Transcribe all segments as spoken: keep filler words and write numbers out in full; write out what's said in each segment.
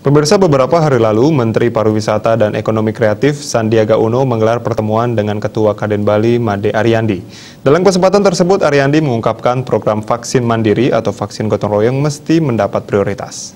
Pemirsa, beberapa hari lalu, Menteri Pariwisata dan Ekonomi Kreatif Sandiaga Uno menggelar pertemuan dengan Ketua Kadin Bali Made Ariandi. Dalam kesempatan tersebut, Ariandi mengungkapkan program vaksin mandiri atau vaksin gotong royong mesti mendapat prioritas.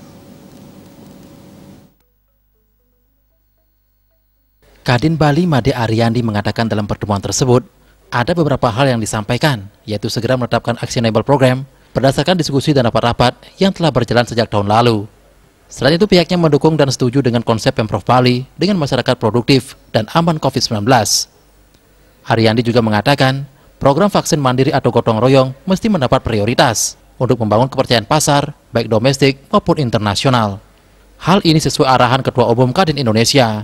Kadin Bali Made Ariandi mengatakan dalam pertemuan tersebut, ada beberapa hal yang disampaikan, yaitu segera menetapkan actionable program berdasarkan diskusi dan rapat-rapat yang telah berjalan sejak tahun lalu. Selain itu, pihaknya mendukung dan setuju dengan konsep Pemprov Bali dengan masyarakat produktif dan aman COVID sembilan belas. Ariandi juga mengatakan, program vaksin mandiri atau gotong royong mesti mendapat prioritas untuk membangun kepercayaan pasar, baik domestik maupun internasional. Hal ini sesuai arahan Ketua Umum Kadin Indonesia.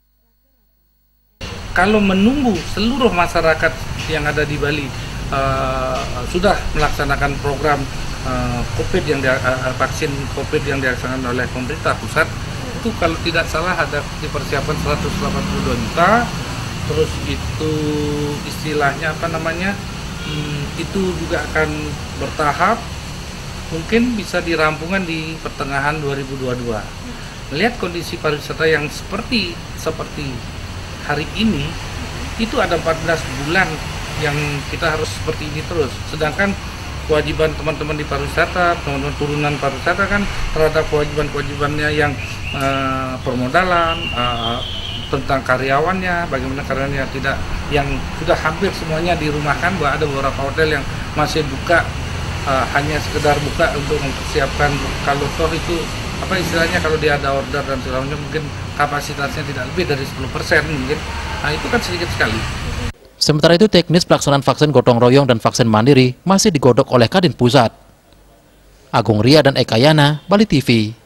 Kalau menunggu seluruh masyarakat yang ada di Bali uh, sudah melaksanakan program Uh, COVID yang dia, uh, vaksin COVID yang dilaksanakan oleh pemerintah pusat, itu kalau tidak salah ada dipersiapkan seratus delapan puluh dua juta, terus itu istilahnya apa namanya, hmm, itu juga akan bertahap, mungkin bisa dirampungkan di pertengahan dua ribu dua puluh dua. Melihat kondisi pariwisata yang seperti seperti hari ini, itu ada empat belas bulan yang kita harus seperti ini terus, sedangkan kewajiban teman-teman di pariwisata, teman-teman turunan pariwisata kan terhadap kewajiban-kewajibannya yang uh, permodalan, uh, tentang karyawannya, bagaimana karyawannya tidak, yang sudah hampir semuanya dirumahkan, bahwa ada beberapa hotel yang masih buka, uh, hanya sekedar buka untuk mempersiapkan kalau toh itu apa istilahnya, kalau dia ada order dan sebagainya mungkin kapasitasnya tidak lebih dari sepuluh persen mungkin, nah itu kan sedikit sekali. Sementara itu, teknis pelaksanaan vaksin gotong royong dan vaksin mandiri masih digodok oleh Kadin Pusat. Agung Ria dan Eka Yana, Bali T V.